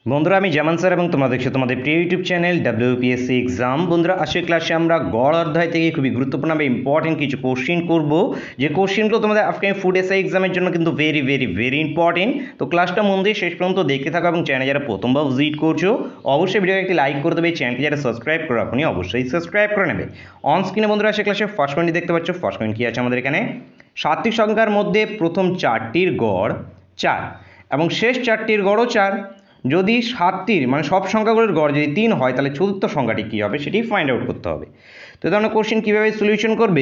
বন্ধুরা আমি জামান স্যার এবং তোমরা দেখছো তোমাদের প্রিয় ইউটিউব চ্যানেল WPSC এক্সাম। বন্ধুরা আজকের ক্লাসে আমরা গড় অধ্যায় থেকে খুবই গুরুত্বপূর্ণ বা ইম্পর্টেন্ট কিছু কোশ্চিন করব, যে কোশ্চিনগুলো তোমাদের আপকামিং ফুড এসআই এক্সামের জন্য কিন্তু ভেরি ভেরি ভেরি ইম্পর্টেন্ট। তো ক্লাসটা মন দিয়ে শেষ পর্যন্ত দেখতে থাকো এবং চ্যানেল যারা প্রথমবার ভিজিট করছো অবশ্যই ভিডিওকে একটি লাইক করে দেবে, চ্যানেলটি যারা সাবস্ক্রাইব করে রাখুনি অবশ্যই সাবস্ক্রাইব করে নেবে। অন স্ক্রিনে বন্ধুরা আজকের ক্লাসে ফার্স্ট পয়েন্ট দেখতে পাচ্ছ। ফার্স্ট পয়েন্ট কি আছে আমাদের এখানে? সাতটি সংখ্যার মধ্যে প্রথম চারটির গড় 4 এবং শেষ চারটির গড়ও 4। যদি সাতটির মানে সব সংখ্যাগুলোর গড় যদি 3 হয় তাহলে চতুর্থ সংখ্যাটি কী হবে সেটি ফাইন্ড আউট করতে হবে। তো ধরনের কোশ্চেন কীভাবে সলিউশন করবে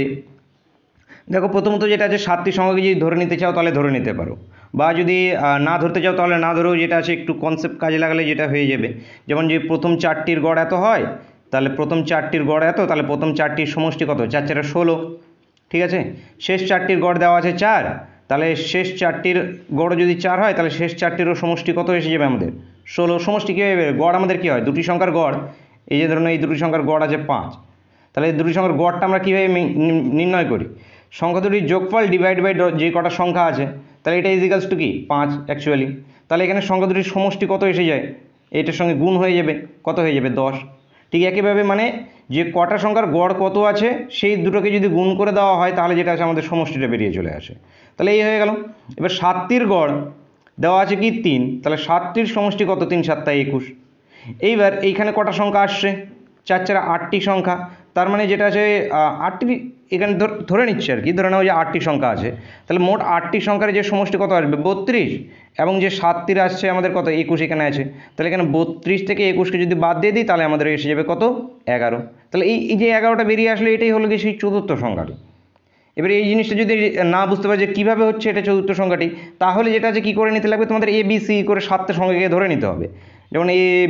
দেখো, প্রথমত যেটা আছে সাতটি সংখ্যাকে যদি ধরে নিতে চাও তাহলে ধরে নিতে পারো, বা যদি না ধরতে চাও তাহলে না ধরেও যেটা আছে একটু কনসেপ্ট কাজে লাগালে যেটা হয়ে যাবে। যেমন যে প্রথম চারটির গড় এত হয় তাহলে প্রথম চারটির গড় এত, তাহলে প্রথম চারটির সমষ্টি কত? 4 4 16, ঠিক আছে। শেষ চারটির গড় দেওয়া আছে 4, তাহলে শেষ চারটির গড় যদি 4 হয় তাহলে শেষ চারটিরও সমষ্টি কত এসে যাবে আমাদের? 16। সমষ্টি কীভাবে? গড় আমাদের কী হয়? দুটি সংখ্যার গড়, এই যে ধরুন এই দুটি সংখ্যার গড় আছে 5, তাহলে এই দুটি সংখ্যার গড়টা আমরা কীভাবে নির্ণয় করি? সংখ্যা দুটির যোগফল ডিভাইড বাই যে কটা সংখ্যা আছে, তাহলে এটা ইজিক্যালস টু কি 5 অ্যাকচুয়ালি। তাহলে এখানে সংখ্যা দুটির সমষ্টি কত এসে যায়? এটার সঙ্গে গুণ হয়ে যাবে, কত হয়ে যাবে? 10। ঠিক একইভাবে মানে যে কটা সংখ্যার গড় কত আছে সেই দুটোকে যদি গুণ করে দেওয়া হয় তাহলে যেটা আছে আমাদের সমষ্টিটা বেরিয়ে চলে আসে। তাহলে এই হয়ে গেল। এবার সাতটির গড় দেওয়া আছে কি 3, তাহলে সাতটির সমষ্টি কত? 3 7 21। এইবার এইখানে কটা সংখ্যা আসছে? 4 4 8টি সংখ্যা। তার মানে যেটা আছে 8টি এখানে ধরে নিচ্ছে আর কি, ধরে নাও যে 8টি সংখ্যা আছে, তাহলে মোট 8টি সংখ্যার যে সমষ্টি কত আসবে? 32। এবং যে সাতটির আসছে আমাদের কত? 21 এখানে আছে, তাহলে এখানে 32 থেকে 21কে যদি বাদ দিয়ে দিই তাহলে আমাদের এসে যাবে কত? 11। তাহলে এই যে 11টা বেরিয়ে আসলে এটাই হলো কি সেই চতুর্থ সংখ্যাটি। এবার এই জিনিসটা যদি না বুঝতে পারে যে কীভাবে হচ্ছে এটা চতুর্থ সংখ্যাটি, তাহলে যেটা আছে কী করে নিতে লাগবে? তোমাদের ABC করে 7টা সংখ্যাকে ধরে নিতে হবে। যেমন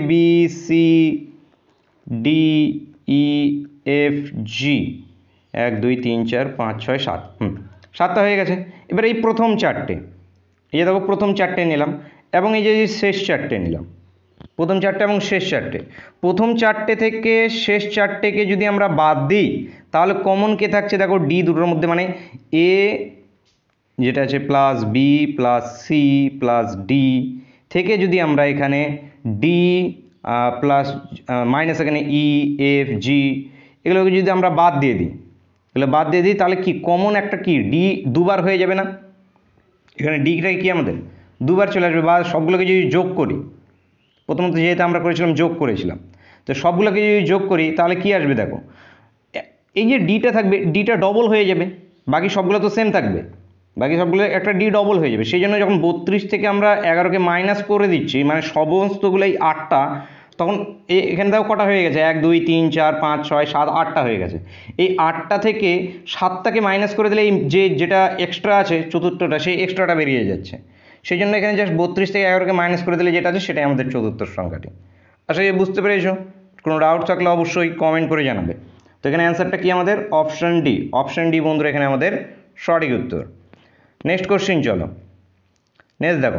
ABCDEFG 1 2 3 4 5 6 7, 7টা হয়ে গেছে। এবার এই প্রথম চারটে, এই যে দেখো প্রথম চারটে নিলাম এবং এই যে শেষ চারটে নিলাম, প্রথম চারটে এবং শেষ চারটে। প্রথম চারটে থেকে শেষ চারটেকে যদি আমরা বাদ দিই তাহলে কমন কে থাকছে? দেখো ডি দুটোর মধ্যে, মানে এ যেটা আছে plus B plus C plus D থেকে যদি আমরা এখানে ডি প্লাস মাইনাস এখানে ই এফ জি এগুলোকে যদি আমরা বাদ দিয়ে দিই, এগুলো বাদ দিয়ে দিই তাহলে কি কমন একটা কি ডি দুবার হয়ে যাবে না? এখানে ডিটাই কি আমাদের দুবার চলে আসবে। বা সবগুলোকে যদি যোগ করি, প্রথমত যেহেতু আমরা করেছিলাম যোগ করেছিলাম, তো সবগুলোকে যদি যোগ করি তাহলে কি আসবে? দেখো এই যে ডিটা থাকবে, ডিটা ডবল হয়ে যাবে, বাকি সবগুলো তো সেম থাকবে, বাকি সবগুলো একটা ডি ডবল হয়ে যাবে। সেই জন্য যখন 32 থেকে আমরা 11কে মাইনাস করে দিচ্ছি, মানে সমস্তগুলোই 8টা, তখন এখানে দেখো কটা হয়ে গেছে? 1 2 3 4 5 6 7 8টা হয়ে গেছে। এই 8টা থেকে 7টাকে মাইনাস করে দিলে এই যেটা এক্সট্রা আছে চতুর্থটা, সেই এক্সট্রাটা বেরিয়ে যাচ্ছে। সেই জন্য এখানে জাস্ট 32 থেকে 11কে মাইনাস করে দিলে যেটা আছে সেটাই আমাদের চতুর্থ সংখ্যাটি। আশা করি বুঝতে পেরেছো। কোনো ডাউট থাকলে অবশ্যই কমেন্ট করে জানাবে। তো এখানে অ্যান্সারটা কি আমাদের? Option D. অপশান ডি বন্ধুরা এখানে আমাদের সঠিক উত্তর। নেক্সট কোশ্চিন চলো। নেক্সট দেখো,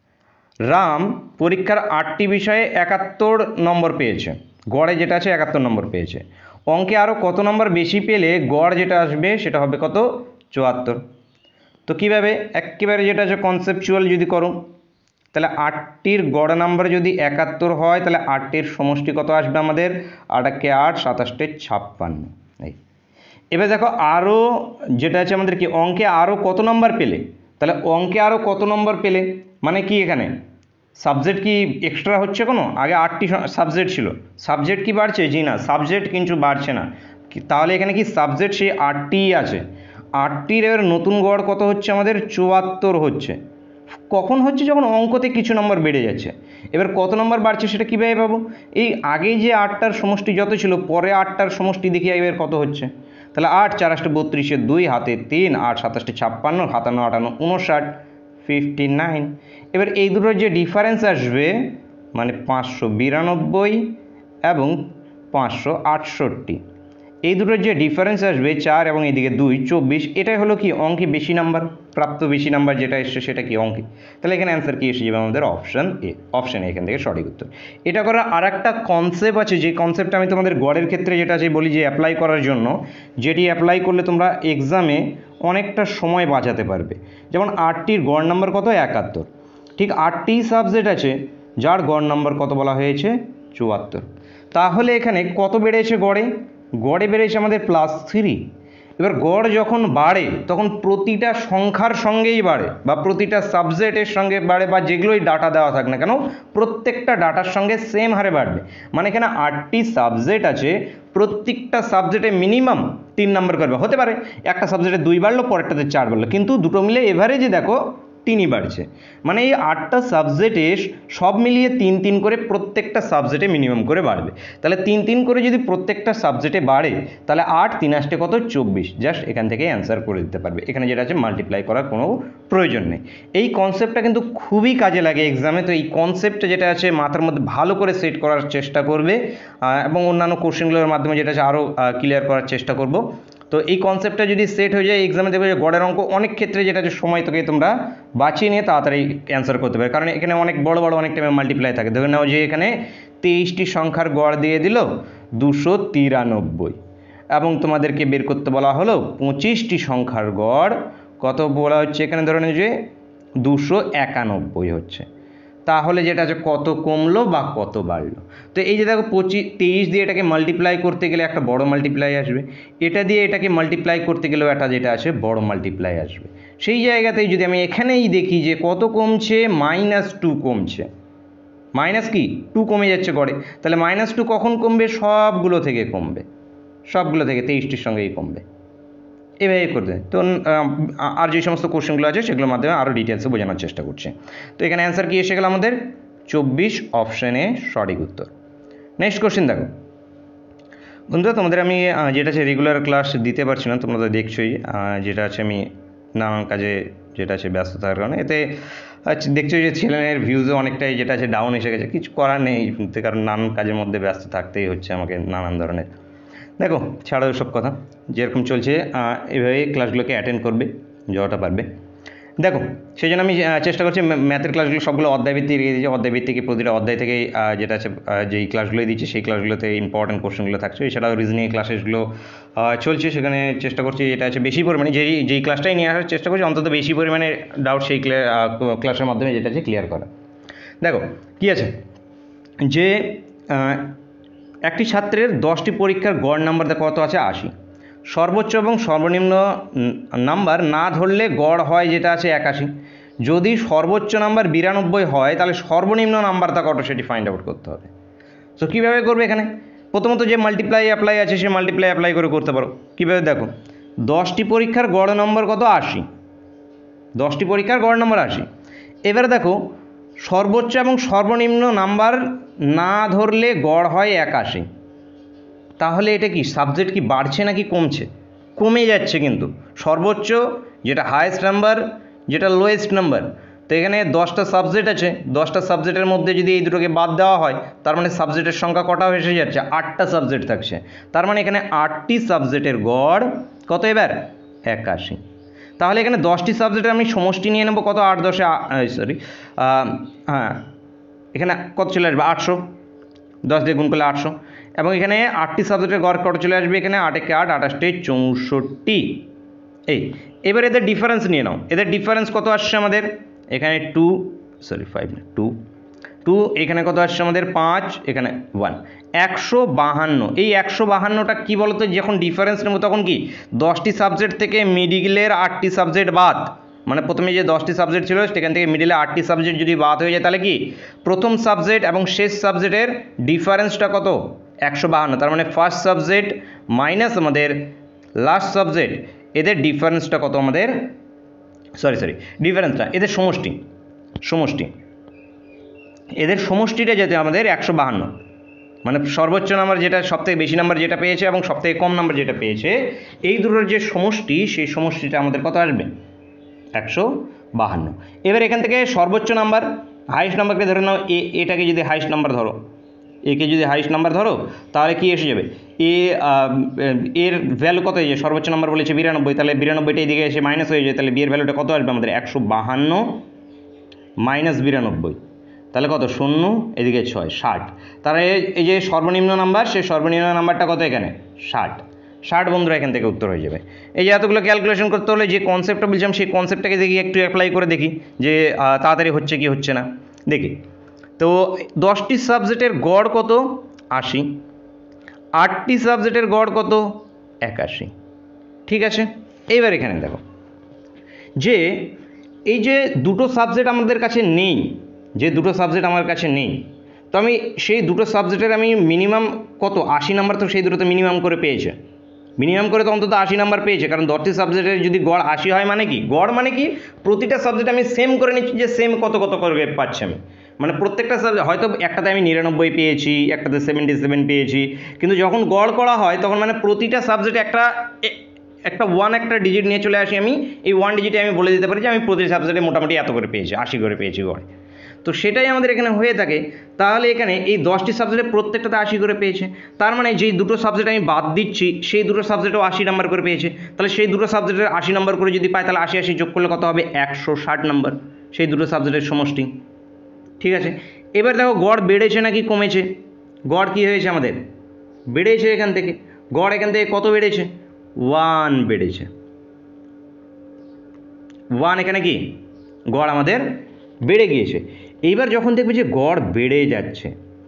রাম পরীক্ষার 8টি বিষয়ে 71 নম্বর পেয়েছে, গড়ে যেটা আছে 71 নম্বর পেয়েছে। অঙ্কে আরও কত নম্বর বেশি পেলে গড় যেটা আসবে সেটা হবে কত? 74। তো কীভাবে? একেবারে যেটা আছে কনসেপচুয়াল যদি করো তাহলে 8টির গড় নাম্বার যদি 71 হয় তাহলে 8টির সমষ্টি কত আসবে আমাদের? 8 × 8 27 56। এই এবার দেখো আরও যেটা আছে আমাদের কি অঙ্কে আরও কত নম্বর পেলে, তাহলে অঙ্কে আরও কত নম্বর পেলে মানে কি এখানে সাবজেক্ট কি এক্সট্রা হচ্ছে কোনো? আগে 8টি সাবজেক্ট ছিল, সাবজেক্ট কি বাড়ছে? জি না, সাবজেক্ট কিন্তু বাড়ছে না। তাহলে এখানে কি সাবজেক্ট সেই 8টিই আছে। 8টির এবার নতুন গড় কত হচ্ছে আমাদের? 74 হচ্ছে। কখন হচ্ছে? যখন অঙ্কতে কিছু নম্বর বেড়ে যাচ্ছে। এবার কত নম্বর বাড়ছে সেটা কীভাবে পাবো? এই আগেই যে 8টার সমষ্টি যত ছিল পরে 8টার সমষ্টি দেখি এবার কত হচ্ছে। তাহলে 8 4 8 32 2 হাতে 3 8 27 56 57 58 59 59। এবার এই দুটোর যে ডিফারেন্স আসবে মানে 592 এবং 568, এই দুটোর যে ডিফারেন্স আসবে 4 এবং এইদিকে 2 24, এটাই হলো কি অঙ্কে বেশি নাম্বার, প্রাপ্ত বেশি নাম্বার যেটা এসছে সেটা কি অঙ্কে। তাহলে এখানে অ্যান্সার কি এসে যাবে আমাদের? Option A. অপশান এ এখান থেকে সঠিক উত্তর। এটা করার আর একটা কনসেপ্ট আছে, যে কনসেপ্টটা আমি তোমাদের গড়ের ক্ষেত্রে যেটা আছে বলি যে অ্যাপ্লাই করার জন্য, যেটি অ্যাপ্লাই করলে তোমরা এক্সামে অনেকটা সময় বাঁচাতে পারবে। যেমন 8টির গড় নাম্বার কত? 71। ঠিক 8টি সাবজেক্ট আছে, যার গড় নাম্বার কত বলা হয়েছে 74। তাহলে এখানে কত বেড়েছে গড়ে বেড়েছে আমাদের +3। এবার গড় যখন বাড়ে তখন প্রতিটা সংখ্যার সঙ্গেই বাড়ে বা প্রতিটা সাবজেক্টের সঙ্গে বাড়ে, বা যেগুলোই ডাটা দেওয়া থাক না কেন প্রত্যেকটা ডাটার সঙ্গে সেম হারে বাড়বে। মানে এখানে 8টি সাবজেক্ট আছে, প্রত্যেকটা সাবজেক্টে মিনিমাম 3 নাম্বার করবে। হতে পারে একটা সাবজেক্টে 2 বাড়লো, পরেরটাতে 4 বাড়লো, কিন্তু দুটো মিলে এভারেজে দেখো 3ই বাড়ছে। মানে এই 8টা সাবজেক্টে সব মিলিয়ে 3 করে প্রত্যেকটা সাবজেক্টে মিনিমাম করে বাড়বে। তাহলে 3 করে যদি প্রত্যেকটা সাবজেক্টে বাড়ে তাহলে 8 3 8 কত 24। জাস্ট এখান থেকে অ্যান্সার করে দিতে পারবে। এখানে যেটা আছে মাল্টিপ্লাই করার কোনো প্রয়োজন নেই। এই কনসেপ্টটা কিন্তু খুবই কাজে লাগে এক্সামে। তো এই কনসেপ্টটা যেটা আছে মাথার মধ্যে ভালো করে সেট করার চেষ্টা করবে, এবং অন্যান্য কোশ্চেনগুলোর মাধ্যমে যেটা আছে আরও ক্লিয়ার করার চেষ্টা করব। তো এই কনসেপ্টটা যদি সেট হয়ে যায় এক্সামে দেখবে যে গড়ের অঙ্ক অনেক ক্ষেত্রে যেটা আছে সময় থেকে তোমরা বাঁচিয়ে নিয়ে তাড়াতাড়ি অ্যান্সার করতে পারবে। কারণ এখানে অনেক বড় অনেক টাইমে মাল্টিপ্লাই থাকে। ধরে নাও যে এখানে 23টি সংখ্যার গড় দিয়ে দিল 293, এবং তোমাদেরকে বের করতে বলা হলো 25টি সংখ্যার গড় কত বলা হচ্ছে এখানে, ধরে নাও যে 291 হচ্ছে। তাহলে যেটা আছে কত কমলো বা কত বাড়লো। তো এই যে দেখো 23 দিয়ে এটাকে মাল্টিপ্লাই করতে গেলে একটা বড় মাল্টিপ্লাই আসবে, এটা দিয়ে এটাকে মাল্টিপ্লাই করতে গেলেও একটা যেটা আছে বড় মাল্টিপ্লাই আসবে। সেই জায়গাতেই যদি আমি এখানেই দেখি যে কত কমছে, -2 কমছে। মাইনাস কি 2 কমে যাচ্ছে গড়ে, তাহলে -2 কখন কমবে, সবগুলো থেকে কমবে, সবগুলো থেকে 23টির সঙ্গেই কমবে। এভাবে করতে। তো আর যে সমস্ত কোশ্চেনগুলো আছে সেগুলোর মাধ্যমে আরও ডিটেলসে বোঝানোর চেষ্টা করছে। তো এখানে অ্যান্সার কি এসে গেল আমাদের 24 অপশানে সঠিক উত্তর। নেক্সট কোশ্চেন দেখো বন্ধুরা, তোমাদের আমি যেটা আছে রেগুলার ক্লাস দিতে পারছি না, তোমরা তো দেখছোই, যেটা আছে আমি নানান কাজে যেটা আছে ব্যস্ত থাকার কারণে। এতে দেখছো যে চ্যানেলের ভিউজও অনেকটাই যেটা আছে ডাউন এসে গেছে। কিছু করার নেই, কারণ নানান কাজের মধ্যে ব্যস্ত থাকতেই হচ্ছে আমাকে নানান ধরনের। দেখো ছাড়ো সব কথা, যেরকম চলছে এভাবে ক্লাসগুলোকে অ্যাটেন্ড করবে যতটা পারবে। দেখো সেই জন্য আমি চেষ্টা করছি ম্যাথের ক্লাসগুলো সবগুলো অধ্যায়ভিত্তিক রেখে দিয়েছি। অধ্যায়ভিত্তিক প্রতিটা অধ্যায় থেকে যেটা আছে যেই ক্লাসগুলোই দিচ্ছি সেই ক্লাসগুলোতে ইম্পর্টেন্ট কোশ্চেনগুলো থাকছে। এছাড়াও রিজনিং ক্লাসেসগুলো চলছে, সেখানে চেষ্টা করছি এটা আছে বেশি পরিমাণে যেই ক্লাসটাই নিয়ে আসার চেষ্টা করছি অন্তত বেশি পরিমাণে ডাউট সেই ক্লাসের মাধ্যমে যেটা আছে ক্লিয়ার করা। দেখো কী আছে যে একটি ছাত্রের 10টি পরীক্ষার গড় নাম্বার কত আছে 80। সর্বোচ্চ এবং সর্বনিম্ন নাম্বার না ধরলে গড় হয় যেটা আছে 81। যদি সর্বোচ্চ নাম্বার 92 হয় তাহলে সর্বনিম্ন নাম্বারটা কত সেটি ফাইন্ড আউট করতে হবে। সো কীভাবে করবে, এখানে প্রথমত যে মাল্টিপ্লাই অ্যাপ্লাই আছে সে মাল্টিপ্লাই অ্যাপ্লাই করে করতে পারো। কীভাবে দেখো 10টি পরীক্ষার গড় নম্বর কত 80, 10টি পরীক্ষার গড় নম্বর 80। এবারে দেখো সর্বোচ্চ এবং সর্বনিম্ন নাম্বার না ধরলে গড় হয় 81। তাহলে এটা কি সাবজেক্ট কি বাড়ছে নাকি কমছে? কমে যাচ্ছে। কিন্তু সর্বোচ্চ যেটা হায়েস্ট নাম্বার, যেটা লোয়েস্ট নাম্বার। তো এখানে 10টা সাবজেক্ট আছে, 10টা সাবজেক্টের মধ্যে যদি এই দুটোকে বাদ দেওয়া হয় তার মানে সাবজেক্টের সংখ্যা কটা এসে যাচ্ছে, 8টা সাবজেক্ট থাকছে। তার মানে এখানে 8টি সাবজেক্টের গড় কত এবার 81। তাহলে এখানে 10টি সাবজেক্টের আমি সমষ্টি নিয়ে নেব কত, 8 10 হ্যাঁ এখানে কত চলে আসবে 800, 10 দিয়ে গুণ করলে 800। এবং এখানে 8টি সাবজেক্টের গড় কত চলে আসবে, এখানে 8 একে 8 28 64। এবার এদের ডিফারেন্স নিয়ে নাও। এদের ডিফারেন্স কত আসছে আমাদের, এখানে 2 এখানে কত আসছে আমাদের 5, এখানে 1, 152। এই 152টা কী বলতো, যখন ডিফারেন্স নেব তখন কি 10টি সাবজেক্ট থেকে মিডিলের 8টি সাবজেক্ট বাদ, মানে প্রথমে যে 10টি সাবজেক্ট ছিল সেখান থেকে মিডিলে 8টি সাবজেক্ট যদি বাদ হয়ে যায় তাহলে কি প্রথম সাবজেক্ট এবং শেষ সাবজেক্টের ডিফারেন্সটা কত 152। তার মানে ফার্স্ট সাবজেক্ট মাইনাস আমাদের লাস্ট সাবজেক্ট, এদের ডিফারেন্সটা কত আমাদের, ডিফারেন্সটা এদের সমষ্টি এদের সমষ্টিটা যেতে আমাদের 152। মানে সর্বোচ্চ নাম্বার যেটা সবথেকে বেশি নাম্বার যেটা পেয়েছে এবং সবথেকে কম নাম্বার যেটা পেয়েছে, এই দুটোর যে সমষ্টি সেই সমষ্টিটা আমাদের কত আসবে 152। এবার এখান থেকে সর্বোচ্চ নাম্বার হাইস্ট নাম্বারকে ধরে নাও, এটাকে যদি হাইস্ট নাম্বার ধরো, একে যদি হাইস্ট নাম্বার ধরো তাহলে কি এসে যাবে, এর ভ্যালু কত হয়ে যায়, সর্বোচ্চ নাম্বার বলেছে 92, তাহলে 92টা এদিকে এসে মাইনাস হয়ে যায়, তাহলে বিয়ের ভ্যালুটা কত আসবে আমাদের 152 মাইনাস 92, তাহলে কত 0 এদিকে 6 60। তাহলে এই যে সর্বনিম্ন নাম্বার সেই সর্বনিম্ন নাম্বারটা কত এখানে 60 বন্ধুরা, এখান থেকে উত্তর হয়ে যাবে। এই যে এতগুলো ক্যালকুলেশন করতে হলে যে কনসেপ্টটা বলছিলাম সেই কনসেপ্টটাকে দেখি একটু অ্যাপ্লাই করে দেখি যে তাড়াতাড়ি হচ্ছে কি হচ্ছে না দেখি। তো 10টি সাবজেক্টের গড় কত? 80। 8টি সাবজেক্টের গড় কত? 81। ঠিক আছে, এইবার এখানে দেখো যে এই যে দুটো সাবজেক্ট আমাদের কাছে নেই, যে দুটো সাবজেক্ট আমার কাছে নেই, তো আমি সেই দুটো সাবজেক্টের আমি মিনিমাম কত 80 নাম্বার তো সেই দুটোতে মিনিমাম করে পেয়েছে, মিনিমাম করে তো অন্তত 80 নাম্বার পেয়েছে। কারণ 10টি সাবজেক্টের যদি গড় 80 হয় মানে কি, গড় মানে কি প্রতিটা সাবজেক্ট আমি সেম করে নিচ্ছি যে সেম কত কত করে পাচ্ছি আমি, মানে প্রত্যেকটা সাবজেক্ট হয়তো একটাতে আমি 99 পেয়েছি, একটাতে 77 পেয়েছি, কিন্তু যখন গড় করা হয় তখন মানে প্রতিটা সাবজেক্টে একটা ডিজিট নিয়ে চলে আসি আমি, এই 1 ডিজিটে আমি বলে দিতে পারি যে আমি প্রতি সাবজেক্টে মোটামুটি এত করে পেয়েছি, 80 করে পেয়েছি গড়। তো সেটাই আমাদের এখানে হয়ে থাকে। তাহলে এখানে এই 10টি সাবজেক্টে প্রত্যেকটাতে 80 করে পেয়েছে, তার মানে যেই দুটো সাবজেক্ট আমি বাদ দিচ্ছি সেই দুটো সাবজেক্টেও 80 নাম্বার করে পেয়েছে। তাহলে সেই দুটো সাবজেক্টের 80 নাম্বার করে যদি পাই তাহলে 80 যোগ করলে কত হবে? 160 নাম্বার, সেই দুটো সাবজেক্টের সমষ্টি। ঠিক আছে, এবার দেখো গড় বেড়েছে নাকি কমেছে? গড় কি হয়েছে আমাদের? বেড়েছে। এখান থেকে গড় এখান থেকে কত বেড়েছে? 1 বেড়েছে। 1 এখানে কি গড় আমাদের বেড়ে গিয়েছে। এইবার যখন দেখবে যে গড় বেড়ে যাচ্ছে,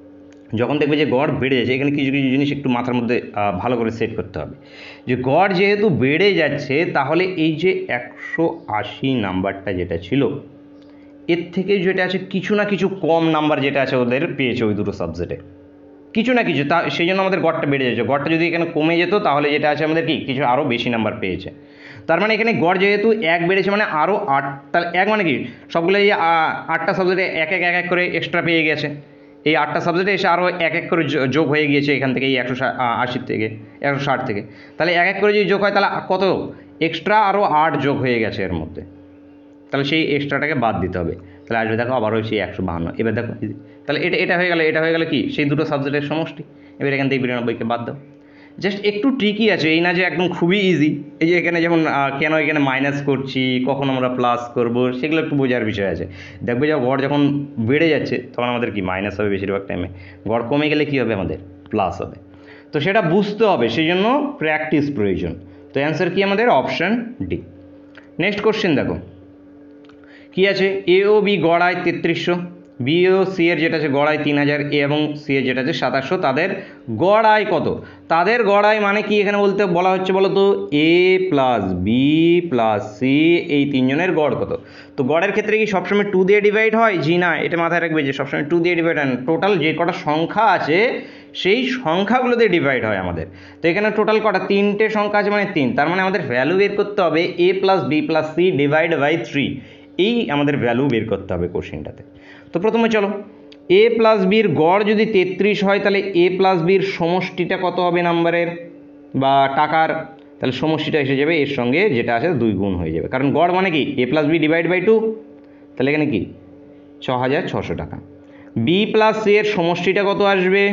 এখানে কিছু কিছু জিনিস একটু মাথার মধ্যে ভালো করে সেট করতে হবে যে গড় যেহেতু বেড়ে যাচ্ছে তাহলে এই যে 180 নাম্বারটা যেটা ছিল এর থেকে যেটা আছে কিছু না কিছু কম নাম্বার যেটা আছে ওদের পেয়েছে ওই দুটো সাবজেক্টে, কিছু না কিছু, তা সেই জন্য আমাদের গড়টা বেড়ে যাচ্ছে। গড়টা যদি এখানে কমে যেত তাহলে যেটা আছে আমাদের কি কিছু আরও বেশি নাম্বার পেয়েছে। তার মানে এখানে গড় যেহেতু 1 বেড়েছে মানে আরও 8, তাহলে 1 মানে কি সবগুলো এই 8টা সাবজেক্টে এক এক করে এক্সট্রা পেয়ে গেছে, এই 8টা সাবজেক্টে এসে আরও এক করে যোগ হয়ে গিয়েছে এখান থেকে এই 180 থেকে 160 থেকে। তাহলে এক করে যদি যোগ হয় তাহলে কত এক্সট্রা আরও 8 যোগ হয়ে গেছে এর মধ্যে, তাহলে সেই এক্সট্রাটাকে বাদ দিতে হবে। তাহলে আসবে দেখো আবার ওই সেই 152। এবার দেখো তাহলে এটা হয়ে গেল কি সেই দুটো সাবজেক্টের সমষ্টি। এবার এখান থেকে 92কে বাদ দাও। জাস্ট একটু ট্রিকি আছে, এই না যে একদম খুবই ইজি। এই যে এখানে যেমন কেন এখানে মাইনাস করছি, কখন আমরা প্লাস করব, সেগুলো একটু বোঝার বিষয় আছে। দেখবে যে গড় যখন বেড়ে যাচ্ছে তখন আমাদের কি মাইনাস হবে বেশিরভাগ টাইমে, গড় কমে গেলে কি হবে আমাদের প্লাস হবে। তো সেটা বুঝতে হবে, সেই জন্য প্র্যাকটিস প্রয়োজন। তো অ্যান্সার কি আমাদের অপশান ডি। নেক্সট কোশ্চেন দেখো কি আছে, এ ও বি গড় আয় 3300, বি ও সি এর যেটা আছে গড় আয় 3000, এ এবং সি এর যেটা আছে 2700, তাদের গড় আয় কত? তাদের গড় আয় মানে কি এখানে বলা হচ্ছে বলো তো, A plus B plus C এই তিনজনের গড় কত? তো গড়ের ক্ষেত্রে কি সবসময় 2 দিয়ে ডিভাইড হয়? জি না, এটা মাথায় রাখবে যে সবসময় 2 দিয়ে ডিভাইড হয় না, টোটাল যে কটা সংখ্যা আছে সেই সংখ্যাগুলোতে ডিভাইড হয় আমাদের। তো এখানে টোটাল কটা? 3টে সংখ্যা আছে মানে 3, তার মানে আমাদের ভ্যালু বের করতে হবে A plus B plus C divide by 3, এই আমাদের ভ্যালু বের করতে হবে কোশ্চেনটাতে। তো প্রথমে চলো, এ প্লাস বির গড় যদি 33 হয় তাহলে এ প্লাস বির সমষ্টিটা কত হবে নাম্বারের বা টাকার? তাহলে সমষ্টিটা এসে যাবে এর সঙ্গে যেটা আছে 2 গুণ হয়ে যাবে, কারণ গড় মানে কি A plus B divide by 2, তাহলে এখানে কি 6600 টাকা। বি প্লাস সি এর সমষ্টিটা কত আসবে?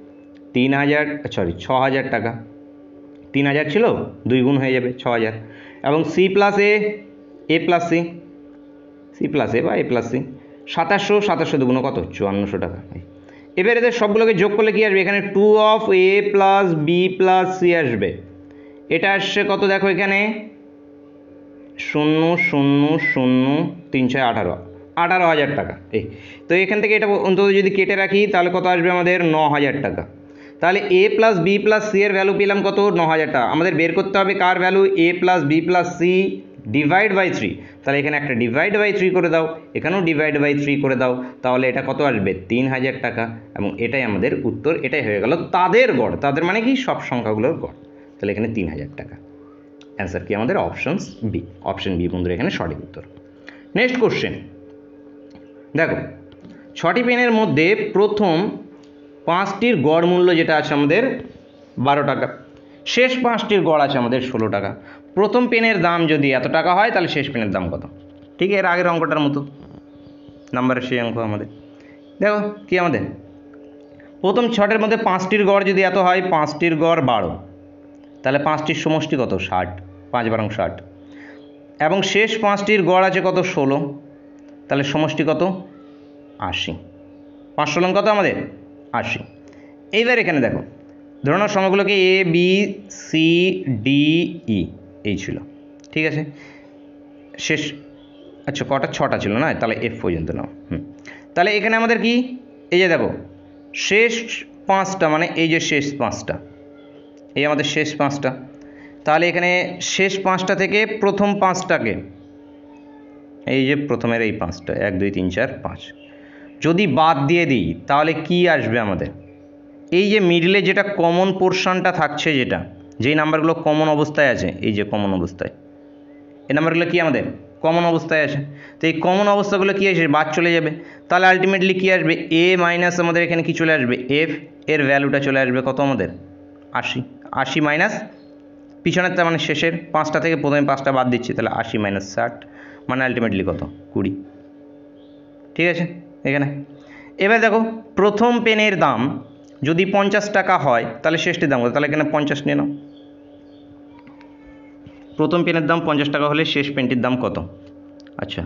6000 টাকা। 3000 ছিল 2 গুণ হয়ে যাবে 6000। এবং C plus A plus C plus A বা এ প্লাস সি 2700 দুগুণ কত? 5400 টাকা। এবার এদের সবগুলোকে যোগ করলে কি আসবে? এখানে 2 of A plus B plus C আসবে। এটা আসছে কত দেখো এখানে 18000 টাকা। তো এখান থেকে এটা অন্তত যদি কেটে রাখি তাহলে কত আসবে আমাদের? 9000 টাকা। তাহলে A plus B plus C এর ভ্যালু পেলাম কত? 9000 টাকা। আমাদের বের করতে হবে কার value? A plus B plus C divide by 3। তাহলে এখানে একটা ডিভাইড বাই 3 করে দাও, এখানেও ডিভাইড বাই 3 করে দাও, তাহলে এটা কত আসবে? 3000 টাকা। এবং এটাই আমাদের উত্তর, এটাই হয়ে গেল তাদের গড়। তাদের মানে কি সব সংখ্যাগুলোর গড়। তাহলে এখানে 3000 টাকা। অ্যান্সার কি আমাদের? অপশন বি বন্ধুরা এখানে সঠিক উত্তর। নেক্সট কোশ্চেন দেখো, 6টি পেনের মধ্যে প্রথম 5টির গড় মূল্য যেটা আছে আমাদের 12 টাকা, শেষ 5টির গড় আছে আমাদের 16 টাকা। প্রথম পেনের দাম যদি এত টাকা হয় তাহলে শেষ পেনের দাম কত? ঠিক এর আগের অঙ্কটার মতো, নাম্বারের সেই অঙ্ক আমাদের। দেখো কি আমাদের প্রথম 6টির মধ্যে 5টির গড় যদি এত হয়, 5টির গড় 12, তাহলে 5টির সমষ্টি কত? 60, 5 বারং 60। এবং শেষ 5টির গড় আছে কত? 16, তাহলে সমষ্টি কত? 80। 5 16 কত আমাদের? 80। এইবার এখানে দেখো ধরুন সংখ্যাগুলোকে A B C D E এই ছিল, ঠিক আছে। শেষ আচ্ছা কটা? 6টা ছিল না, তাহলে এফ পর্যন্ত নাও। তাহলে এখানে আমাদের কি এই যে দেখো শেষ পাঁচটা মানে এই যে শেষ পাঁচটা, এই আমাদের শেষ পাঁচটা, তাহলে এখানে শেষ পাঁচটা থেকে প্রথম পাঁচটাকে, এই যে প্রথমের এই পাঁচটা 1 2 3 4 5 যদি বাদ দিয়ে দিই তাহলে কি আসবে আমাদের? এই যে মিডলে যেটা কমন পোর্শনটা থাকছে, যেটা যেই নাম্বারগুলো কমন অবস্থায় আছে, এই যে কমন অবস্থায়, এই নাম্বারগুলো কি আমাদের কমন অবস্থায় আছে। তো এই কমন অবস্থাগুলো কী আসবে? বাদ চলে যাবে। তাহলে আলটিমেটলি কী আসবে? এ মাইনাস আমাদের এখানে কি চলে আসবে? এফ এর ভ্যালুটা চলে আসবে কত আমাদের? 80। 80 মাইনাস পিছনেরটা মানে শেষের পাঁচটা থেকে প্রথমে পাঁচটা বাদ দিচ্ছি, তাহলে 80 মাইনাস 60 মানে আলটিমেটলি কত? 20। ঠিক আছে এখানে। এবার দেখো প্রথম পেনের দাম যদি 50 টাকা হয় তাহলে শেষটির দাম কত? তাহলে এখানে 50 নিয়ে নাও। প্রথম পেনের দাম 50 টাকা হলে শেষ পেনটির দাম কত? আচ্ছা,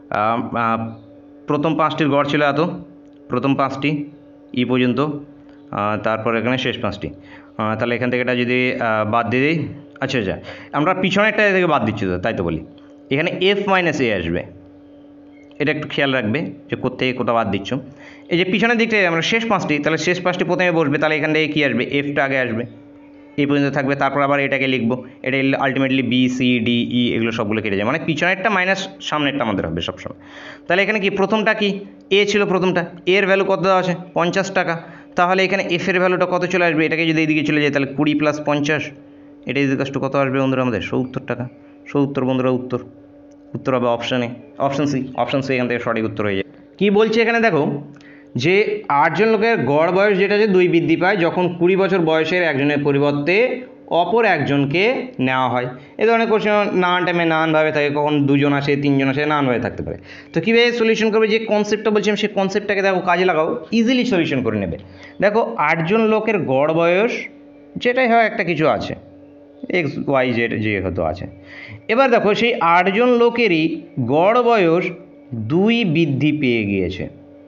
প্রথম পাঁচটির গড় ছিল এত, প্রথম পাঁচটি ই পর্যন্ত, তারপর এখানে শেষ পাঁচটি, তাহলে এখান থেকে এটা যদি বাদ দিয়ে দিই, আচ্ছা আচ্ছা আমরা পিছনেরটা থেকে বাদ দিচ্ছি তো, তাই তো বলি এখানে এফ মাইনাস এ আসবে, এটা একটু খেয়াল রাখবে যে কোত্থেকে কোথাও বাদ দিচ্ছ। এই যে পিছনের দিকটা আমরা শেষ পাঁচটি, তাহলে শেষ পাঁচটি প্রথমে বসবে, তাহলে এখান থেকে কী আসবে? এফটা আগে আসবে, এই পর্যন্ত থাকবে, তারপর আবার এটাকে লিখবো, এটা ultimately B C D E এগুলো সবগুলো কেটে যায়, মানে পিছনেরটা মাইনাস সামনেরটা আমাদের হবে সবসময়। তাহলে এখানে কি প্রথমটা কি? এ ছিল প্রথমটা, এর ভ্যালু কত দেওয়া আছে? 50 টাকা। তাহলে এখানে এফ এর ভ্যালুটা কত চলে আসবে? এটাকে যদি এইদিকে চলে যায় তাহলে 20 প্লাস 50, এটা ইজিকাস্ট কত আসবে বন্ধুরা আমাদের? 70 টাকা। 70 বন্ধুরা উত্তর, উত্তর হবে অপশানে, অপশান সি এখান থেকে সঠিক উত্তর হয়ে যায়। কী বলছে এখানে দেখো যে 8 জন লোকের গড় বয়স যেটা আছে 2 বৃদ্ধি পায় যখন 20 বছর বয়সের একজনের পরিবর্তে অপর একজনকে নেওয়া হয়। এই ধরনের কোশ্চেন নানান টাইমে নানানভাবে থাকে, কখন 2 জন আসে 3 জন আসে, নানানভাবে থাকতে পারে। তো কীভাবে সলিউশন করবে? যে কনসেপ্টটা বলছিলাম সেই কনসেপ্টটাকে দেখো কাজে লাগাও, ইজিলি সলিউশন করে নেবে। দেখো 8 জন লোকের গড় বয়স যেটাই হয় একটা কিছু আছে, এক্স ওয়াই জেড যে হয়তো আছে। এবার দেখো সেই 8 জন লোকেরই গড় বয়স 2 বৃদ্ধি পেয়ে গিয়েছে।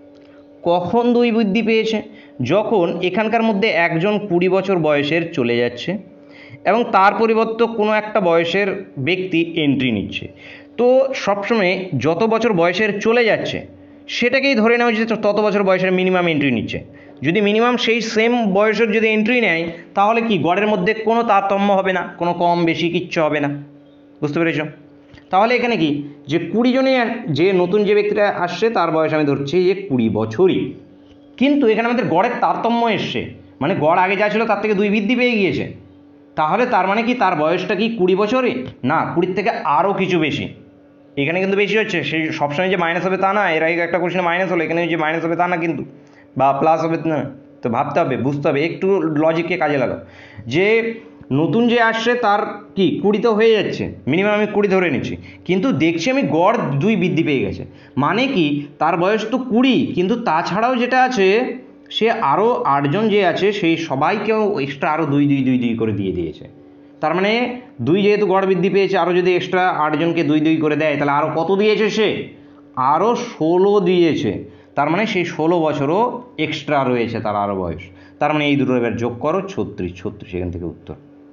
কখন 2 বৃদ্ধি পেয়েছে? যখন এখানকার মধ্যে একজন 20 বছর বয়সের চলে যাচ্ছে এবং তার পরিবর্তে কোনো একটা বয়সের ব্যক্তি এন্ট্রি নিচ্ছে। তো সবসময় যত বছর বয়সের চলে যাচ্ছে সেটাকেই ধরে নেওয়া যে তত বছর বয়সের মিনিমাম এন্ট্রি নিচ্ছে। যদি মিনিমাম সেই সেম বয়সের যদি এন্ট্রি নেয় তাহলে কি গড়ের মধ্যে কোনো তারতম্য হবে না, কোনো কম বেশি কিচ্ছু হবে না। বুঝতে পেরেছ? তাহলে এখানে কি যে 20 জনে যে নতুন যে ব্যক্তিটা আসছে তার বয়স আমি ধরছি যে 20 বছরই, কিন্তু এখানে আমাদের গড়ের তারতম্য এসছে, মানে গড় আগে যা ছিল তার থেকে 2 বৃদ্ধি পেয়ে গিয়েছে। তাহলে তার মানে কি তার বয়সটা কি 20 বছরই না, 20 থেকে আরও কিছু বেশি। এখানে কিন্তু বেশি হচ্ছে, সেই সবসময় যে মাইনাস হবে তা না, এর আগে একটা কোশ্চেনে মাইনাস হলো, এখানে যে মাইনাস হবে তা না কিন্তু, বা প্লাস হবে না। তো ভাবতে হবে, বুঝতে হবে, একটু লজিককে কাজে লাগাও। যে নতুন যে আসছে তার কি 20 তো হয়ে যাচ্ছে, মিনিমাম আমি 20 ধরে নিচ্ছি, কিন্তু দেখছি আমি গড় 2 বৃদ্ধি পেয়ে গেছে, মানে কি তার বয়স তো 20, কিন্তু তাছাড়াও যেটা আছে সে আরও 8 জন যে আছে সেই সবাইকেও এক্সট্রা আরও 2 2 2 2 করে দিয়ে দিয়েছে। তার মানে 2 যেহেতু গড় বৃদ্ধি পেয়েছে, আরও যদি এক্সট্রা 8 জনকে 2 2 করে দেয় তাহলে আরও কত দিয়েছে? সে আরও 16 দিয়েছে। তার মানে সেই 16 বছরও এক্সট্রা রয়েছে তার আরও বয়স। তার মানে এই দুটো এবার যোগ করো, 36 এখান থেকে উত্তর।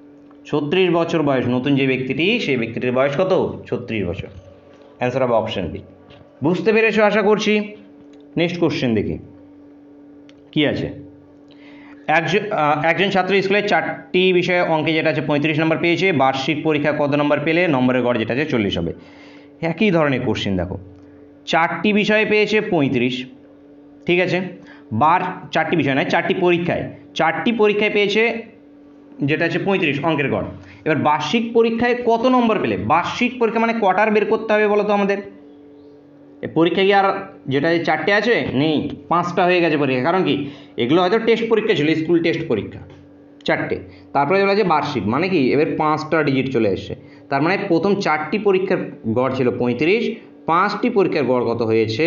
36 বছর বয়স নতুন যে ব্যক্তিটি, সেই ব্যক্তিটির বয়স কত? 36 বছর। অ্যান্সার হবে অপশন বি। বুঝতে পেরেছো আশা করছি। নেক্সট কোশ্চেন দেখি কি আছে। একজন ছাত্র স্কুলে 4টি বিষয়ে অঙ্কে যেটা আছে 35 নম্বর পেয়েছে, বার্ষিক পরীক্ষায় কত নম্বর পেলে নম্বরের গড় যেটা আছে 40 হবে। একই ধরনের কোশ্চেন দেখো, 4টি বিষয়ে পেয়েছে 35, ঠিক আছে, 4টি বিষয় নয় 4টি পরীক্ষায়, 4টি পরীক্ষায় পেয়েছে যেটা আছে 35 অঙ্কের গড়। এবার বার্ষিক পরীক্ষায় কত নম্বর পেলে? বার্ষিক পরীক্ষা মানে কটার বের করতে হবে বলো তো আমাদের? পরীক্ষা কি আর যেটা 4টে আছে? নেই, 5টা হয়ে গেছে পরীক্ষা। কারণ কি এগুলো হয়তো টেস্ট পরীক্ষা ছিল, স্কুল টেস্ট পরীক্ষা 4টে, তারপরে যেগুলো আছে বার্ষিক, মানে কি এবার 5টা ডিজিট চলে এসছে। তার মানে প্রথম 4টি পরীক্ষার গড় ছিল 35, 5টি পরীক্ষার গড় কত হয়েছে?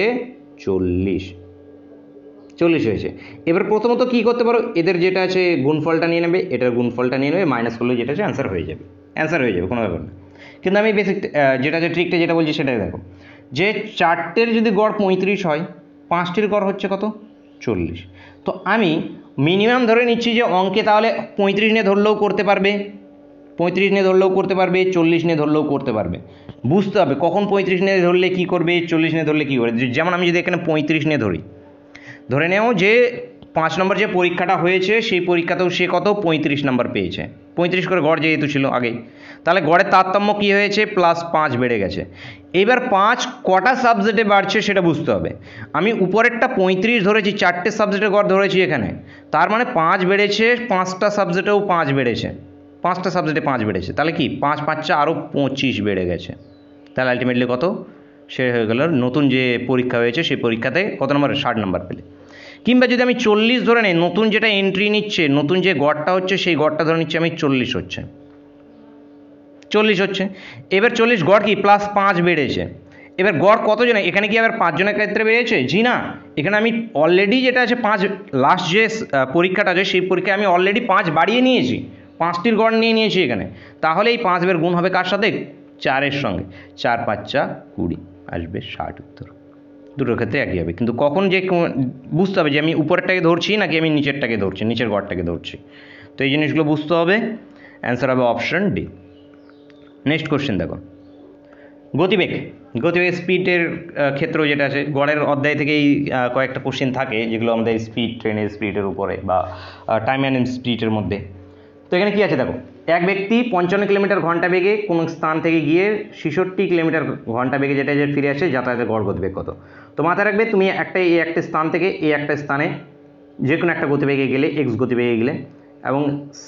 40 হয়েছে। এবার প্রথমত কী করতে পারো, এদের যেটা আছে গুণফলটা নিয়ে নেবে, এটার গুণফলটা নিয়ে নেবে, মাইনাস করলে যেটা আছে অ্যান্সার হয়ে যাবে, কোনো ব্যাপার না। কিন্তু আমি বেসিক যেটা আছে ট্রিকটা যেটা বলছি সেটাই দেখো, যে 4টের যদি গড় 35 হয়, 5টির গড় হচ্ছে কত? 40। তো আমি মিনিমাম ধরে নিচ্ছি যে অঙ্কে তাহলে 35 নিয়ে ধরলেও করতে পারবে, 35 নিয়ে ধরলেও করতে পারবে, 40 নিয়ে ধরলেও করতে পারবে। বুঝতে হবে কখন 35 নিয়ে ধরলে কী করবে, 40 নিয়ে ধরলে কী করবে। যেমন আমি যদি এখানে 35 নিয়ে ধরি, ধরে নেও যে 5 নম্বর যে পরীক্ষাটা হয়েছে সেই পরীক্ষাতেও সে কত 35 নম্বর পেয়েছে, 35 করে গড় যেহেতু ছিল আগেই, তাহলে গড়ের তারতম্য কী হয়েছে +5 বেড়ে গেছে। এবার 5 কটা সাবজেক্টে বাড়ছে সেটা বুঝতে হবে। আমি উপরেরটা 35 ধরেছি, 4টে সাবজেক্টে গড় ধরেছি এখানে, তার মানে 5 বেড়েছে, 5টা সাবজেক্টেও 5 বেড়েছে, 5টা সাবজেক্টে 5 বেড়েছে, তাহলে কি 5 5 আরও 25 বেড়ে গেছে। তাহলে আলটিমেটলি কত সে হয়ে গেল নতুন যে পরীক্ষা হয়েছে সেই পরীক্ষাতে কত নম্বর 60 নম্বর পেলে। কিংবা যদি আমি 40 ধরে নিই, নতুন যেটা এন্ট্রি নিচ্ছে, নতুন যে গড়টা হচ্ছে সেই গড়টা ধরে নিচ্ছি আমি 40 হচ্ছে, 40 হচ্ছে। এবার 40 গড় কি +5 বেড়েছে। এবার গড় কতজনে, এখানে কি আবার 5 জনের ক্ষেত্রে বেড়েছে? জি না, এখানে আমি অলরেডি যেটা আছে 5, লাস্ট যে পরীক্ষাটা আছে সেই পরীক্ষায় আমি অলরেডি 5 বাড়িয়ে নিয়েছি, 5টির গড় নিয়ে নিয়েছি এখানে। তাহলে এই 5 এর গুণ হবে কার সাথে? 4-এর সঙ্গে, 4 5 20, আসবে 60 উত্তর। দুটোর ক্ষেত্রে একই হবে, কিন্তু কখন যে বুঝতে হবে যে আমি উপরেরটাকে ধরছি নাকি আমি নিচেরটাকে ধরছি, নিচের গড়টাকে ধরছি। তো এই জিনিসগুলো বুঝতে হবে। অ্যান্সার হবে অপশন ডি। নেক্সট কোশ্চেন দেখো, গতিবেগ। গতিবেগ স্পিডের ক্ষেত্রেও যেটা আছে গড়ের অধ্যায় থেকেই কয়েকটা কোশ্চেন থাকে যেগুলো আমাদের স্পিড, ট্রেনের স্পিডের উপরে বা টাইম অ্যান্ড স্পিডের মধ্যে। তো এখানে কী আছে দেখো, এক ব্যক্তি 55 কিলোমিটার ঘন্টা বেগে কোনো স্থান থেকে গিয়ে 66 কিলোমিটার ঘন্টা বেগে যেটা যে ফিরে আসে, যাতায়াতের গড় গতিবেগ কত? তো মাথায় রাখবে তুমি একটা স্থান থেকে একটা স্থানে যে কোনো একটা গতিবেগে গেলে, এক্স গতিবেগে গেলে, এবং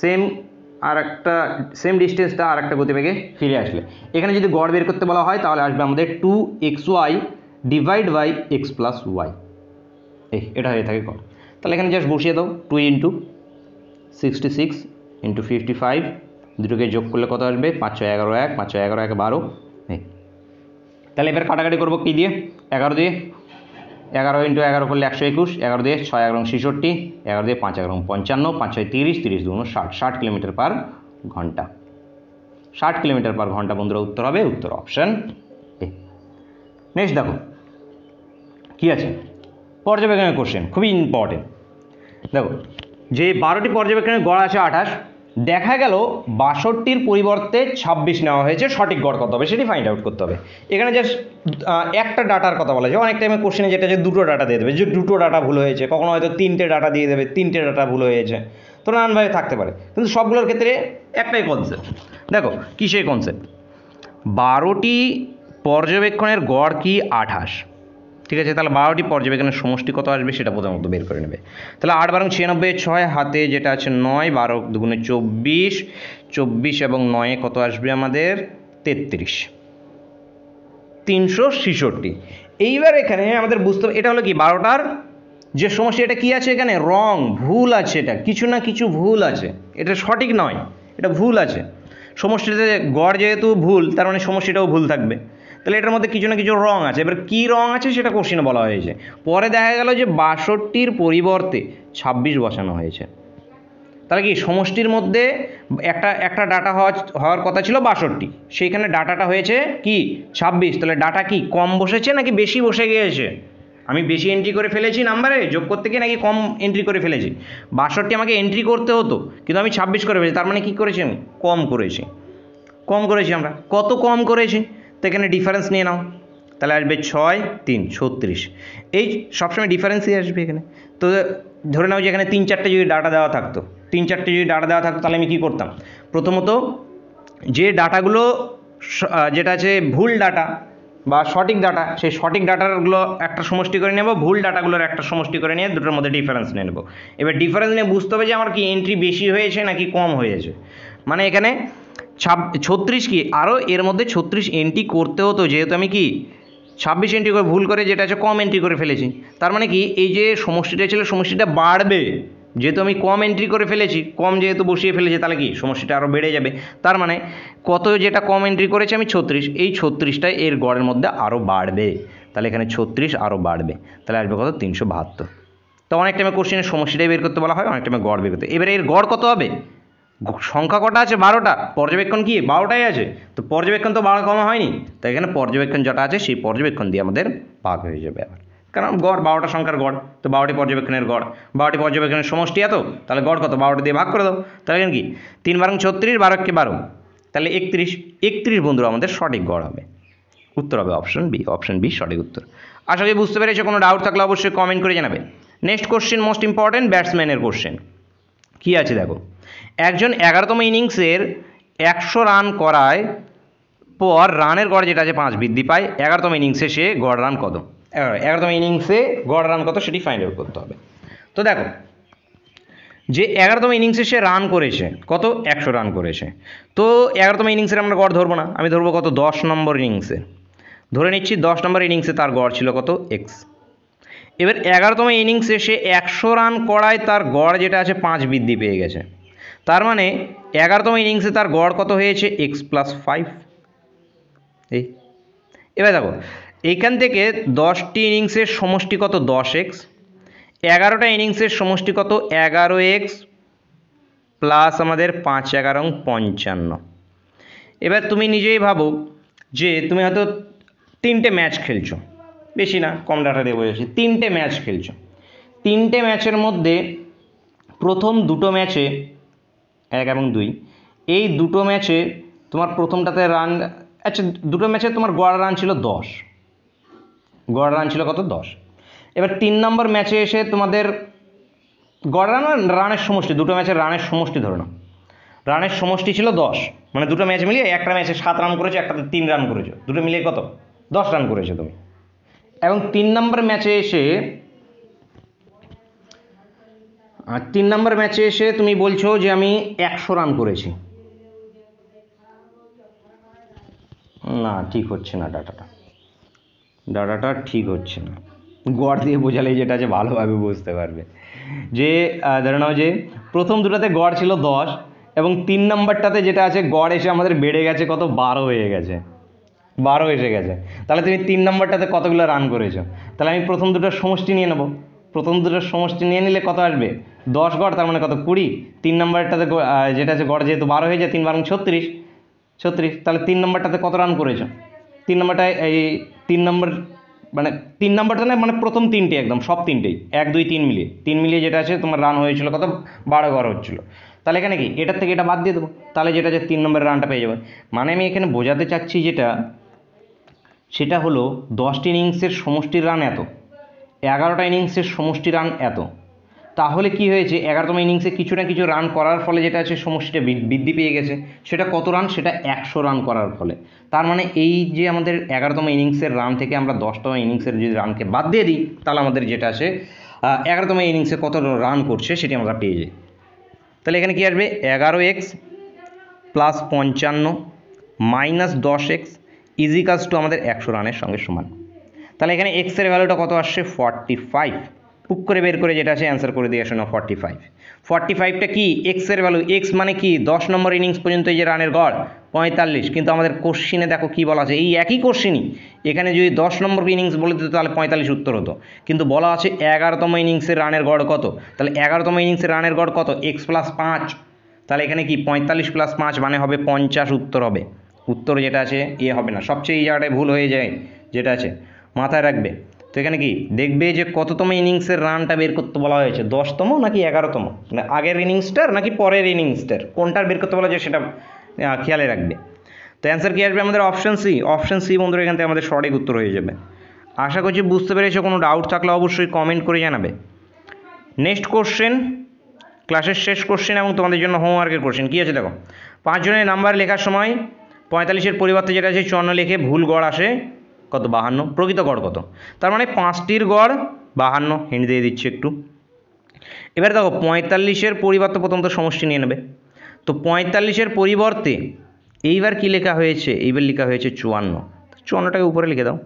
সেম ডিস্টেন্সটা আর একটা গতিবেগে ফিরে আসলে, এখানে যদি গড় বের করতে বলা হয় তাহলে আসবে আমাদের 2xy divide by x plus Y, এটা হয়ে থাকে গড়। তাহলে এখানে জাস্ট বসিয়ে দাও, 2 × 66 × 55, দুটোকে যোগ করলে কত আসবে? 5 6 11 1, 5 6 11 1 12। তাহলে এবার কাটাকাটি করবো কী দিয়ে? 11 দিয়ে, 11 × 11 করলে 121, 11 দিয়ে 6 11 66, 11 দিয়ে 5 11 55, 5 6 30, 30 2 60, 60 কিলোমিটার পার ঘন্টা, 60 কিলোমিটার পার ঘন্টা বন্ধুরা উত্তর হবে, উত্তর অপশান এ। নেক্সট দেখো কী আছে, পর্যবেক্ষণের কোশ্চেন, খুবই ইম্পর্টেন্ট। দেখো যে 12টি পর্যবেক্ষণের গড় আছে 28, দেখা গেল 62টির পরিবর্তে 26 নেওয়া হয়েছে, সঠিক গড় কত হবে সেটি ফাইন্ড আউট করতে হবে। এখানে জাস্ট একটা ডাটার কথা বলা যায়, অনেক টাইমে কোশ্চেনে যেটা যে দুটো ডাটা দিয়ে দেবে, যে দুটো ডাটা ভুল হয়েছে, কখনো হয়তো 3টে ডাটা দিয়ে দেবে, 3টে ডাটা ভুল হয়েছে, তো নানানভাবে থাকতে পারে, কিন্তু সবগুলোর ক্ষেত্রে একটাই কনসেপ্ট। দেখো কী সেই কনসেপ্ট, 12টি পর্যবেক্ষণের গড় কি 28, ঠিক আছে। তাহলে 12টি পর্যবেক্ষণের সমষ্টি কত আসবে সেটা প্রথমত বের করে নেবে। তাহলে 8 12 96, 6 হাতে যেটা আছে 9, 12 2 24, 24 এবং 9 কত আসবে আমাদের 33, 366। এইবার এখানে আমাদের বুঝতে হবে এটা হলো কি 12টার যে সমষ্টি, এটা কি আছে এখানে রং, ভুল আছে, এটা কিছু না কিছু ভুল আছে, এটা সঠিক নয়, এটা ভুল আছে। সমষ্টিতে গড় যেহেতু ভুল, তার মানে সমষ্টিটাও ভুল থাকবে, তাহলে এটার মধ্যে কিছু না কিছু রং আছে। এবার কী রং আছে সেটা কোশ্চেনে বলা হয়েছে। পরে দেখা গেল যে 62টির পরিবর্তে 26 বসানো হয়েছে, তাহলে কি সমষ্টির মধ্যে একটা ডাটা হওয়ার কথা ছিল 62, সেইখানে ডাটাটা হয়েছে কি 26, তাহলে ডাটা কি কম বসেছে নাকি বেশি বসে গিয়েছে? আমি বেশি এন্ট্রি করে ফেলেছি নাম্বারে যোগ করতে গিয়ে, নাকি কম এন্ট্রি করে ফেলেছি? 62 আমাকে এন্ট্রি করতে হতো, কিন্তু আমি 26 করে ফেলেছি, তার মানে কী করেছি আমি? কম করেছি, কম করেছি। আমরা কত কম করেছি? তো এখানে ডিফারেন্স নিয়ে নাও, তাহলে আসবে 6 3 36, এই সবসময় ডিফারেন্সই আসবে এখানে। তো ধরে নাও যে এখানে 3 4টে যদি ডাটা দেওয়া থাকতো, 3 4টে যদি ডাটা দেওয়া থাকতো, তাহলে আমি কী করতাম? প্রথমত যে ডাটাগুলো যেটা আছে ভুল ডাটা বা সঠিক ডাটা, সেই সঠিক ডাটাগুলো একটা সমষ্টি করে নেব, ভুল ডাটাগুলোর একটা সমষ্টি করে নিয়ে দুটোর মধ্যে ডিফারেন্স নিয়ে নেব। এবার ডিফারেন্স নিয়ে বুঝতে হবে যে আমার কি এন্ট্রি বেশি হয়েছে নাকি কম হয়েছে। মানে এখানে 36 কি আরও এর মধ্যে 36 এন্ট্রি করতে হতো, যেহেতু আমি কি 26 এন্ট্রি করে ভুল করে যেটা আছে কম এন্ট্রি করে ফেলেছি, তার মানে কি এই যে সমষ্টিটা ছিল সমষ্টিটা বাড়বে, যেহেতু আমি কম এন্ট্রি করে ফেলেছি, কম যেহেতু বসিয়ে ফেলেছি, তাহলে কি সমষ্টিটা আরও বেড়ে যাবে। তার মানে কত যেটা কম এন্ট্রি করেছি আমি 36, এই 36টা এর গড়ের মধ্যে আরও বাড়বে, তাহলে এখানে 36 আরও বাড়বে, তাহলে আসবে কত 372। তো অনেক টাইমে কোশ্চেনের সমষ্টিটাই বের করতে বলা হয়, অনেক টাইমে গড় বের করতে। এবারে এর গড় কত হবে? সংখ্যা কটা আছে? 12টা, পর্যবেক্ষণ কি 12টাই আছে, তো পর্যবেক্ষণ তো 12 কমা হয়নি, তো এখানে পর্যবেক্ষণ যেটা আছে সেই পর্যবেক্ষণ দিয়ে আমাদের ভাগ হয়ে যাবে আবার, কারণ গড় 12টা সংখ্যার গড়, তো 12টি পর্যবেক্ষণের গড়, 12টি পর্যবেক্ষণের সমষ্টি এত, তাহলে গড় কত? 12টা দিয়ে ভাগ করে দাও, তাহলে এখানে কি 3 12 36, 12 × 12, তাহলে 31 বন্ধুরা আমাদের সঠিক গড় হবে, উত্তর হবে অপশন বি। অপশন বি সঠিক উত্তর। আশা করি বুঝতে পেরেছো। কোনো ডাউট থাকলে অবশ্যই কমেন্ট করে জানাবে। নেক্সট কোশ্চেন মোস্ট ইম্পর্টেন্ট ব্যাটসম্যানের কোশ্চেন কী আছে দেখো, একজন 11তম ইনিংসের 100 রান করায় পর রানের গড় যেটা আছে 5 বৃদ্ধি পায়, 11তম ইনিংসে সে গড় রান কত, 11তম ইনিংসে গড় রান কত সেটি ফাইন্ড আউট করতে হবে। তো দেখো যে 11তম ইনিংসে সে রান করেছে কত, 100 রান করেছে, তো 11তম ইনিংসের আমরা গড় ধরবো না, আমি ধরবো কত, 10 নম্বর ইনিংসে, ধরে নিচ্ছি 10 নম্বর ইনিংসে তার গড় ছিল কত, এক্স। এবার 11তম ইনিংসে সে 100 রান করায় তার গড় যেটা আছে 5 বৃদ্ধি পেয়ে গেছে, তার মানে 11তম ইনিংসে তার গড় কত হয়েছে, এক্স প্লাস 5। এই এবার দেখো এইখান থেকে 10টি ইনিংসের সমষ্টি কত, 10x, 11টা ইনিংসের সমষ্টি কত, 11x প্লাস আমাদের 5 11 55। এবার তুমি নিজেই ভাবো যে তুমি হয়তো 3টে ম্যাচ খেলছো, বেশি না কম ডাটা দিয়ে বোঝাচ্ছি, 3টে ম্যাচ খেলছো, 3টে ম্যাচের মধ্যে প্রথম 2টো ম্যাচে 1 এবং 2, এই 2টো ম্যাচে তোমার প্রথমটাতে রান, আচ্ছা 2টো ম্যাচে তোমার গড় রান ছিল 10, গড় রান ছিল কত, 10। এবার 3 নম্বর ম্যাচে এসে তোমাদের গড় রান রানের সমষ্টি, 2টো ম্যাচের রানের সমষ্টি ধরে নাও, রানের সমষ্টি ছিল 10, মানে 2টো ম্যাচ মিলিয়ে একটা ম্যাচে 7 রান করেছো, একটাতে 3 রান করেছো, 2টো মিলিয়ে কত, 10 রান করেছো তুমি। এবং 3 নম্বর ম্যাচে এসে, 3 নম্বর ম্যাচে এসে তুমি বলছো যে আমি 100 রান করেছি, না ঠিক হচ্ছে না, ডাটাটা ঠিক হচ্ছে না, গড় দিয়ে বোঝালেই যেটা আছে ভালোভাবে বুঝতে পারবে। যে ধরে নাও যে প্রথম দুটাতে গড় ছিল 10 এবং 3 নম্বরটাতে যেটা আছে গড় এসে আমাদের বেড়ে গেছে কত, 12 হয়ে গেছে, 12 এসে গেছে, তাহলে তুমি 3 নম্বরটাতে কতগুলো রান করেছো, তাহলে আমি প্রথম দুটোর সমষ্টি নিয়ে নেবো, প্রথম দুটোর সমষ্টি নিয়ে নিলে কত আসবে, 10 গড়, তার মানে কত, 20, 3 নম্বরটাতে যেটা আছে গড় যেহেতু 12 হয়ে যায়, 3 12 36, তাহলে 3 নম্বরটাতে কত রান করেছো, 3 নম্বরটায় এই 3 নম্বর মানে 3 নম্বরটা না, মানে প্রথম 3টে একদম সব 3টেই 1 2 3 মিলিয়ে যেটা আছে তোমার রান হয়েছিল কত, 12 গড় হচ্ছিলো, তাহলে এখানে কি এটার থেকে এটা বাদ দিয়ে দেবো, তাহলে যেটা আছে 3 নম্বরের রানটা পেয়ে যাবে। মানে আমি এখানে বোঝাতে চাচ্ছি যেটা, সেটা হলো 10টি ইনিংসের সমষ্টির রান এত, 11টা ইনিংসের সমষ্টি রান এত, তাহলে কি হয়েছে 11তম ইনিংসে কিছু না কিছু রান করার ফলে যেটা আছে সমষ্টিটা বৃদ্ধি পেয়ে গেছে, সেটা কত রান, সেটা 100 রান করার ফলে। তার মানে এই যে আমাদের 11তম ইনিংসের রান থেকে আমরা 10তম ইনিংসের যদি রানকে বাদ দিয়ে দিই, তাহলে আমাদের যেটা আছে 11তম ইনিংসে কত রান করছে সেটি আমরা পেয়ে যাই। তাহলে এখানে কি আসবে, 11x plus 55 minus 10x ইজিকালস two আমাদের 100 রানের সঙ্গে সমান। তাহলে এখানে এক্সের ভ্যালুটা কত আসছে, 45, পুক করে বের করে যেটা আছে অ্যান্সার করে দিয়ে আসো না, 45টা কি এক্সের ভ্যালু, এক্স মানে কি 10 নম্বর ইনিংস পর্যন্ত এই যে রানের গড় 45, কিন্তু আমাদের কোশ্চিনে দেখো কি বলা আছে, এই একই কোশ্চিনই এখানে যদি 10 নম্বর ইনিংস বলে দিত তাহলে 45 উত্তর হতো, কিন্তু বলা আছে 11তম ইনিংসের রানের গড় কত, তাহলে 11তম ইনিংসের রানের গড় কত, এক্স প্লাস 5, তাহলে এখানে কি 45 প্লাস 5 মানে হবে 50 উত্তর হবে, উত্তর যেটা আছে হবে না, সবচেয়ে এই জায়গাটায় ভুল হয়ে যায়, যেটা আছে মাথায় রাখবে। তো এখানে কি দেখবে যে কততম ইনিংসের রানটা বের করতে বলা হয়েছে, 10তম নাকি 11তম, মানে আগের ইনিংসটার নাকি পরের ইনিংসটার, কোনটার বের করতে বলা হয়েছে সেটা খেয়ালে রাখবে। তো অ্যান্সার কি আসবে আমাদের, অপশন সি বন্ধুরা, এখান থেকে আমাদের সঠিক উত্তর হয়ে যাবে। আশা করছি বুঝতে পেরেছো, কোনো ডাউট থাকলে অবশ্যই কমেন্ট করে জানাবে। নেক্সট কোশ্চেন, ক্লাসের শেষ কোশ্চেন এবং তোমাদের জন্য হোমওয়ার্কের কোশ্চেন কী আছে দেখো, 5 জনের নাম্বার লেখার সময় 45-এর পরিবর্তে যেটা আছে 54 লিখে ভুল গড় আসে কত, 52, প্রকৃত গড় কত, তার মানে 5টির গড় 52, হিন্ট দিয়ে দিচ্ছি একটু। এবার দেখো 45-এর পরিবর্তে প্রথম তো সমষ্টি নিয়ে নেবে, তো 45-এর পরিবর্তে এইবার কি লেখা হয়েছে, এইবার লেখা হয়েছে 54টাকে উপরে লিখে দাও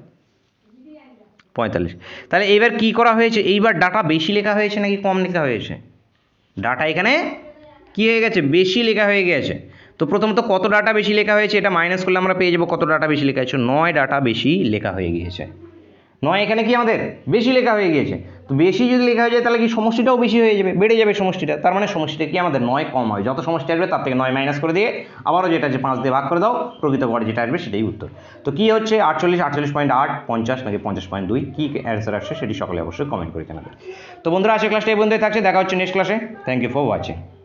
45, তাহলে এইবার কি করা হয়েছে, এইবার ডাটা বেশি লেখা হয়েছে নাকি কম লেখা হয়েছে, ডাটা এখানে কি হয়ে গেছে, বেশি লেখা হয়ে গেছে। তো প্রথমত কত ডাটা বেশি লেখা হয়েছে এটা মাইনাস করলে আমরা পেয়ে যাবো কত ডাটা বেশি লেখা হয়েছে, 9 ডাটা বেশি লেখা হয়ে গিয়েছে, 9 এখানে কি আমাদের বেশি লেখা হয়ে গিয়েছে। তো বেশি যদি লেখা হয়ে যায় তাহলে কি সমষ্টিটাও বেশি হয়ে যাবে, বেড়ে যাবে সমষ্টিটা, তার মানে সমষ্টিটা কি আমাদের 9 কম হয়, যত সমষ্টি আসবে তার থেকে 9 মাইনাস করে দিয়ে আবারও যেটা আছে 5 দিয়ে ভাগ করে দাও, প্রকৃত গড় যেটা আসবে সেটাই উত্তর। তো কি হচ্ছে 48.8, 50 নাকি 50.2, কি অ্যান্সার আসছে সেটি সকলে অবশ্যই কমেন্ট করে জানাবে। তো বন্ধুরা আজকের ক্লাসটা এই পর্যন্তই থাকছে, দেখা হচ্ছে নেক্সট ক্লাসে, থ্যাংক ইউ ফর ওয়াচিং।